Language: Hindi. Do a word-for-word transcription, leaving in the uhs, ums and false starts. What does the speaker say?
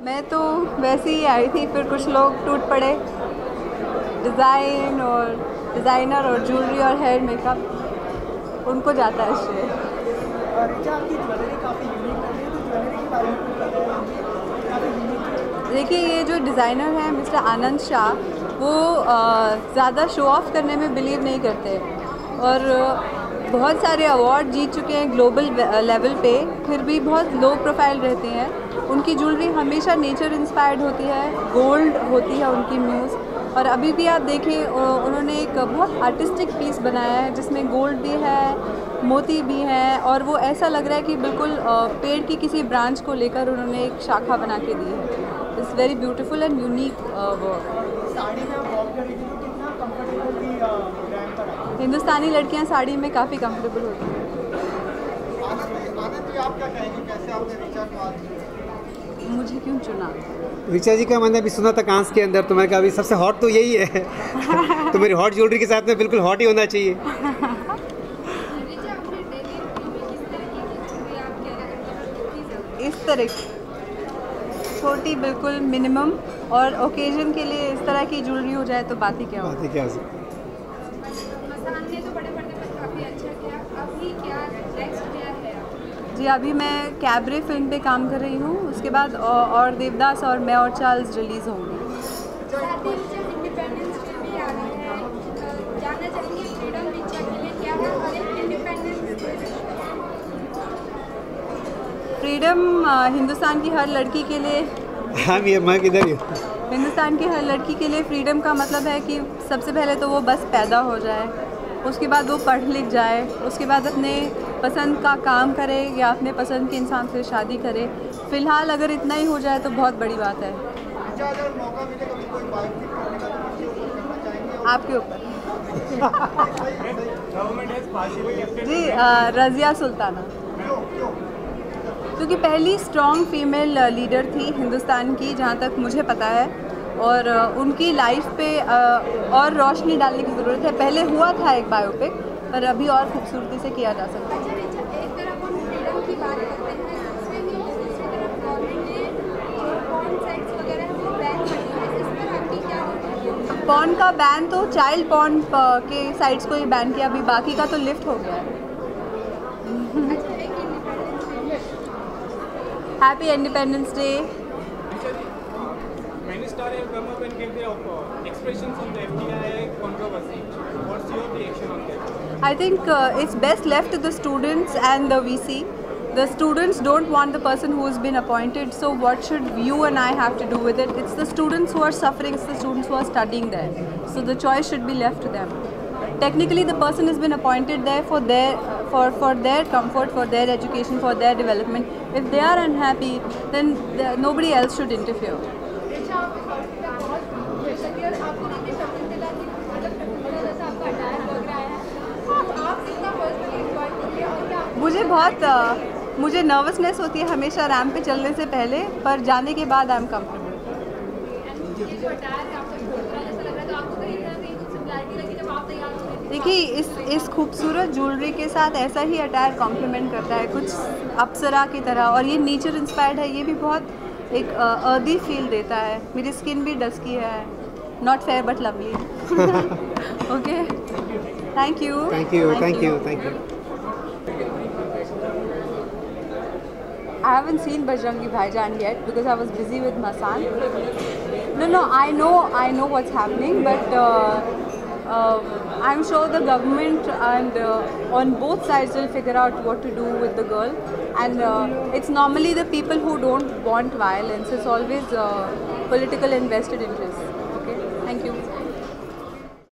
मैं तो वैसे ही आई थी, फिर कुछ लोग टूट पड़े। डिज़ाइन और डिज़ाइनर और ज्वेलरी और हेयर मेकअप उनको जाता है श्रेय। रिचा, आपकी ज्वेलरी काफ़ी यूनिक लग रही है, तो ज्वेलरी के बारे में कुछ बताइए। काफ़ी यूनिक। देखिए, ये जो डिज़ाइनर हैं मिस्टर आनंद शाह, वो ज़्यादा शो ऑफ करने में बिलीव नहीं करते और बहुत सारे अवार्ड जीत चुके हैं ग्लोबल लेवल पे, फिर भी बहुत लो प्रोफाइल रहते हैं। उनकी ज्वेलरी हमेशा नेचर इंस्पायर्ड होती है, गोल्ड होती है उनकी म्यूज़। और अभी भी आप देखें, उन्होंने एक बहुत आर्टिस्टिक पीस बनाया है जिसमें गोल्ड भी है, मोती भी हैं, और वो ऐसा लग रहा है कि बिल्कुल पेड़ की किसी ब्रांच को लेकर उन्होंने एक शाखा बना के दी है। It's very beautiful and unique work. Sari में आप वॉक कर रही थी, तो कितना कंफर्टेबल थी ब्रांड पर? हिंदुस्तानी लड़कियां साड़ी में काफ़ी कंफर्टेबल होती हैं। आनंद जी, आप क्या कहेंगे, कैसे आपने रिचा को आज मुझे क्यों चुना? रिचा जी का मैंने अभी सुना था कांस के अंदर, तो मैंने कहा अभी सबसे हॉट तो यही है। तो मेरी हॉट ज्वेलरी के साथ में बिल्कुल हॉट ही होना चाहिए। इस तरह की छोटी, बिल्कुल मिनिमम, और ओकेजन के लिए इस तरह की ज्वेलरी हो जाए तो बात ही क्या हो। बात ही क्या हो सकती है। जी, अभी मैं कैबरे फिल्म पे काम कर रही हूँ, उसके बाद और देवदास और मैं और चार्ल्स रिलीज़ होंगी। फ्रीडम हिंदुस्तान की हर लड़की के लिए, हाँ ये मैं किधर ही हिंदुस्तान की हर लड़की के लिए फ्रीडम का मतलब है कि सबसे पहले तो वो बस पैदा हो जाए, उसके बाद वो पढ़ लिख जाए, उसके बाद अपने पसंद का काम करे या अपने पसंद के इंसान से शादी करे। फ़िलहाल अगर इतना ही हो जाए तो बहुत बड़ी बात है। आपके ऊपर जी, रज़िया सुल्ताना, क्योंकि पहली स्ट्रॉन्ग फीमेल लीडर थी हिंदुस्तान की, जहाँ तक मुझे पता है, और उनकी लाइफ पे और रोशनी डालने की ज़रूरत है। पहले हुआ था एक बायोपिक, पर अभी और खूबसूरती से किया जा सकता है। पॉर्न का बैन तो चाइल्ड पॉर्न के साइट्स को ही बैन किया, अभी बाकी का तो लिफ्ट हो गया है। Happy independence day. Many stars have come up and gave their uh, expressions on the F D I controversy. What's your reaction on that? I think uh, it's best left to the students and the V C. The students don't want the person who has been appointed, so what should you and I have to do with it? It's the students who are suffering, it's the students who are studying there. So the choice should be left to them. Technically, the person has been appointed there for their, for, for their comfort, for their education, for their development. If they are unhappy, then the, nobody else should interfere. मुझे बहुत मुझे नर्वसनेस होती है हमेशा रैंप पे चलने से पहले, पर जाने के बाद आई एम कम्फर्टेबल। देखिए, इस इस खूबसूरत ज्वेलरी के साथ ऐसा ही अटायर कॉम्प्लीमेंट करता है, कुछ अप्सरा की तरह, और ये नेचर इंस्पायर्ड है। ये भी बहुत एक अर्दी फील देता है। मेरी स्किन भी डस्की है, not fair but lovely. Okay, thank you thank you thank you thank you I haven't seen Bajrangi Bhaijaan yet because I was busy with Masan. No, no, I know, I know what's happening, but uh, uh, I'm sure the government and uh, on both sides will figure out what to do with the girl. And uh, it's normally the people who don't want violence. It's always uh, political and vested interests. Okay, thank you.